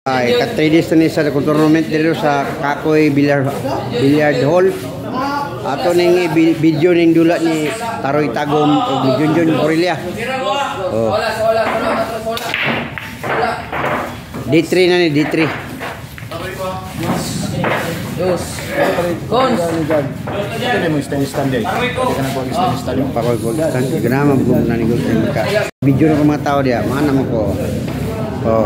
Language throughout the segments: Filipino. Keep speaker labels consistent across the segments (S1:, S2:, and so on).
S1: Ay, kat-3 days na ni sa tournament dito sa Kakoy Billiard Hall. Ato ning video ning dula ni Taroy Tagom o ni Junjun Correlia. Oh. D3 na ni D3.
S2: Dos. Cons. Ito mo stand day. Ika na po stand.
S1: Pakoy stand. Ganama mo na ni Gulten ka. Video na ko mga tao dia. Mana mo ko. Oh.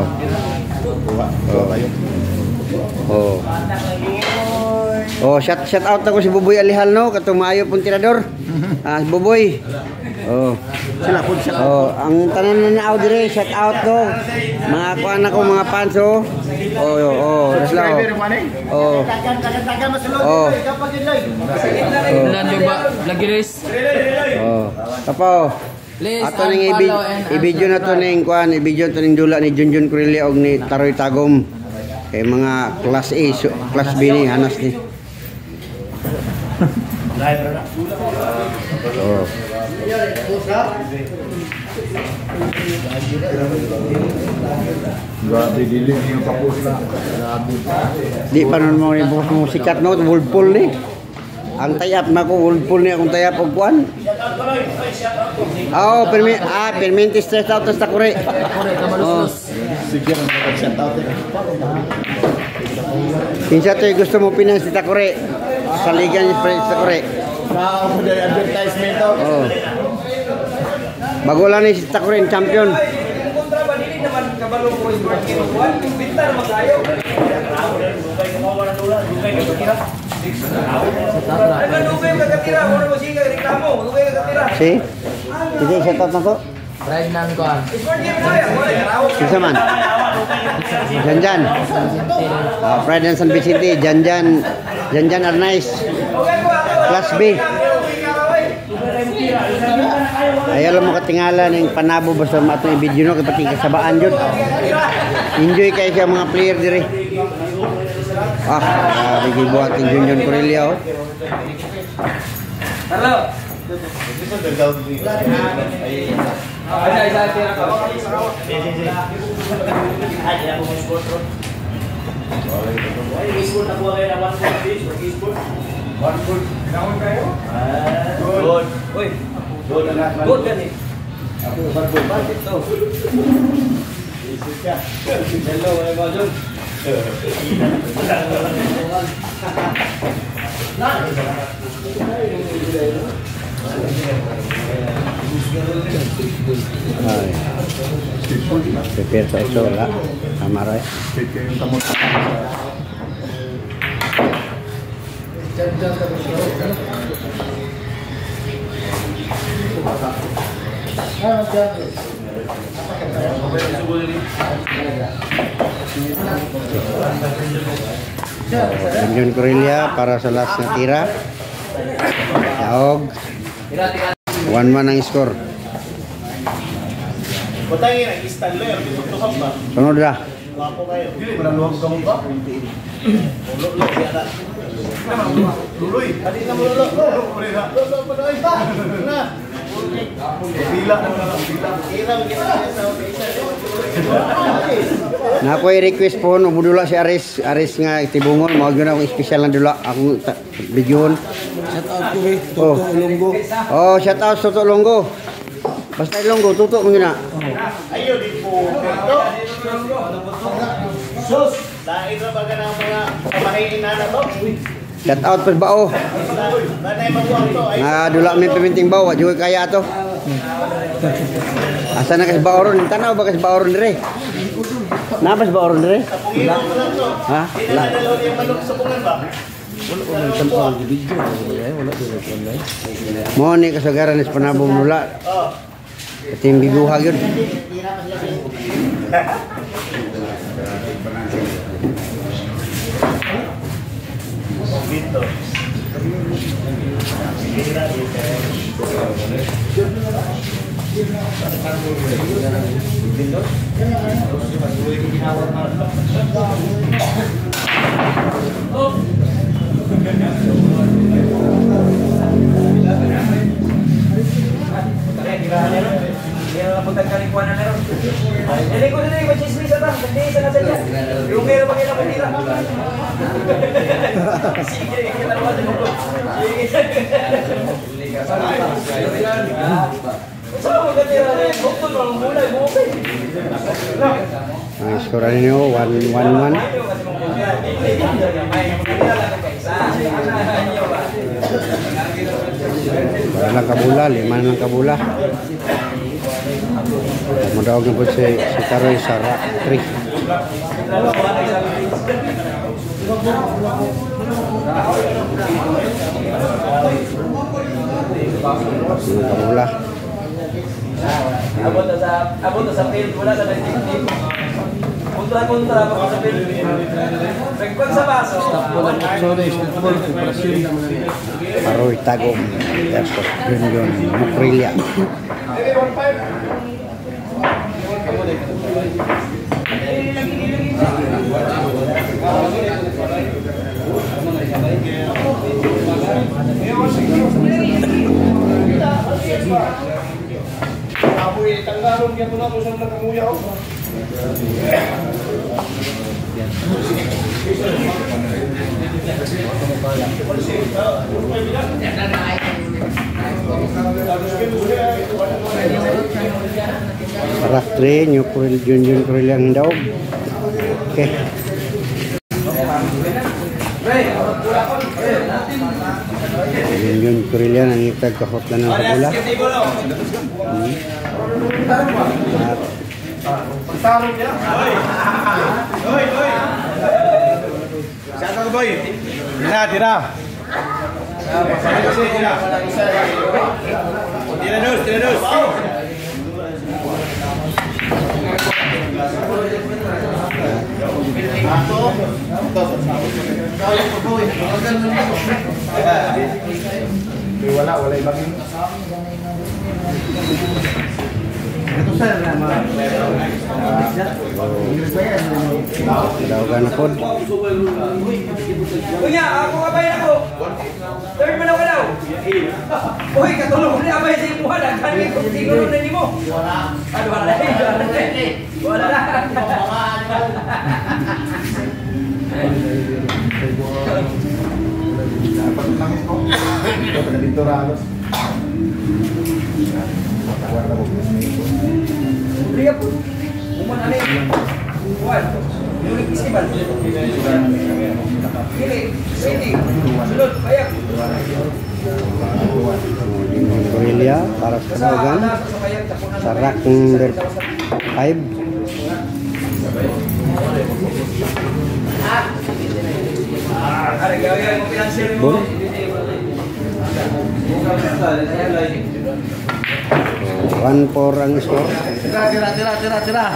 S1: Oh. Oh, shout out ako si Buboy Alihal no, katong maayo pong tirador. Si Buboy. Oh.
S2: Sila pud sa.
S1: Oh, ang tanan na naaw dire, shout out no. Mga kuan ako mga fans oh. Oh, Raslaw. Oh. Oh.
S2: Nando ba lagi res?
S1: Oh. Kapaw. Ato ning i-video na to ning kuan, i-video to ning dula ni Junjun Correlia og ni Taroy Tagom. Kay mga class A, class B ni hanas ni. Oh.
S2: Grabe dili niyo tapos na.
S1: Di pa nun mo ni bukas mo sikat no, Worldpool ni. Ang tayap na ko, Worldpool ni akong tayap og kuan. Oh, permanent stress out sa kore. Oh.
S2: Sige ang shout out.
S1: Kinsa to gusto mo pinang si Takore sa liga ni Takore.
S2: Mo day advertisement to.
S1: Oh. Bago lang ni si Takore champion.
S3: Kontra ba dili naman kabalo ko yung kinukuan, bintar magayo.
S1: Si? Hindi siya tot na to?
S2: Ride nan ko.
S1: Kinsa man? Janjan. Pride and San Vicente, Janjan Arnaiz. Class B. Ayaw lang mo katingala ng panabo basta mato yung video no kapati kasabaan jud. Enjoy kayo siya mga player dire. Bigay buhat yung Junjun Correlia oh.
S3: Hello. Prepare sa ito wala kamara Junjun Correlia para sa last na tira. Yaog 1-1 ang score.
S2: Patay na istan layer bitutukan ba?
S1: Sunod ra.
S2: Wapo kayo. Dili man luwag ka mo ba? Ulo ya. Luloy. Adi na mo lulo. Lulo na. Lulo pa doy. Na. Bila na bila. Ira
S1: Na ako i-request po no budula si Aris nga itibungon mao gyud ako special na dula akong videohon.
S2: Shout out ko kay Toto Longgo.
S1: Oh, shout out Toto Longgo. Basta Longgo tutok mo na.
S2: Ayo di po. Sus, lain ra baga ng mga pamahiin na to.
S1: Shout out pa bao.
S2: Banay magwang to.
S1: Dula may piminting bao, wa jud kaya to. Asa na kas baoron, tanaw ba kas baoron dire? Nabas baoron dire? Wala. Ha? Wala.
S2: Yung manok sa bungan ba?
S1: Mo ni kasagaran is panabong nula. Kating biguha gyud.
S2: Dito.
S3: Yan ang putang kalikuan na meron. Hindi ko din mag-chismis ata. Hindi, isa na sadya. Yung meron pa kailang pagkira. Sige, kita naman din ako. Sige. Saan mo katira na yun? Bukton mo ang mulay, bukay.
S1: Ang skora ninyo, 1-1-1. Wala lang kabula, 5 lang kabula. Madawag na po si Taroy sa rack 3. Kabula.
S3: Abot sa field, wala na nagtitip. Kontra pa sa field. Pagkon sa baso.
S1: Taroy Tagom versus Junjun Mukrilya.
S2: Tanggalon kaya ito na kung saan nakamuyaw.
S1: Rack 3, Junjun Mukrilya ang daw. Okay. Junjun Mukrilya nangitag kahot na ng kabula.
S2: Pagtarong niya. Hoy! Saan ka boy? Tira. Tira dos. Wala ibagin.
S1: Dawagan na pod.
S3: Kuya, ako kabay ako. Third man ako daw. Uy, katulong ko na abay sa imuha. Nagkanin ko tinulong na nimo. Wala na. Liya po. Uman ani. Kuan. Nulik festival. Kini, ready. Sulod, bayag.
S1: Mukrilya para sa dawagan. Sa rack number 5.
S3: Are gawin mo financial mo.
S1: Bon. 1-4 ang score.
S2: Tira.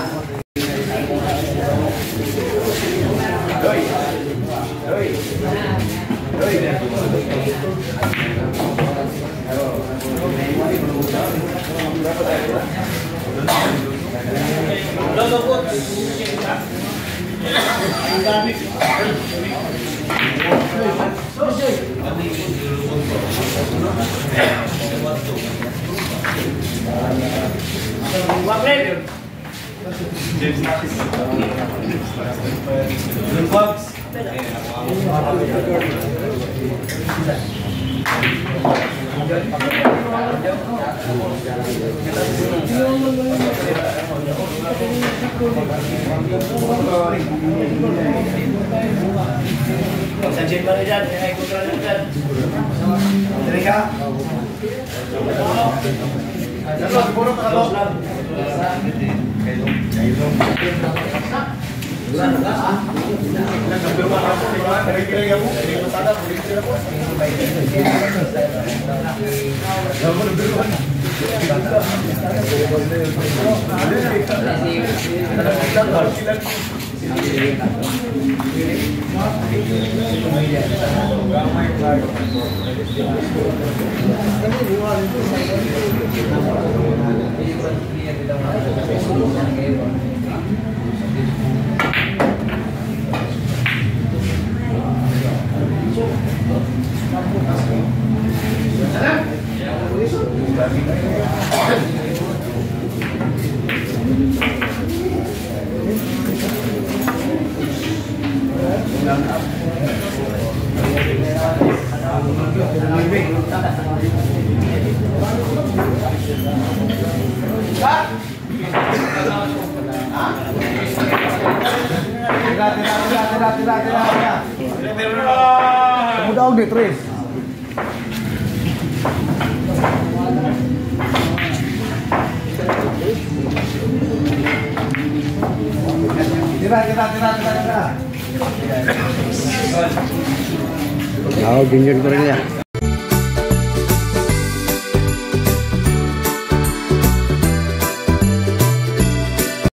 S2: Sajin mana dyan? Ay, kontra dyan. Dali ka? Dalo, puro ka dalo. Tidak. Mudah udah terus. Tidak.
S1: Oh, Junjun Korea.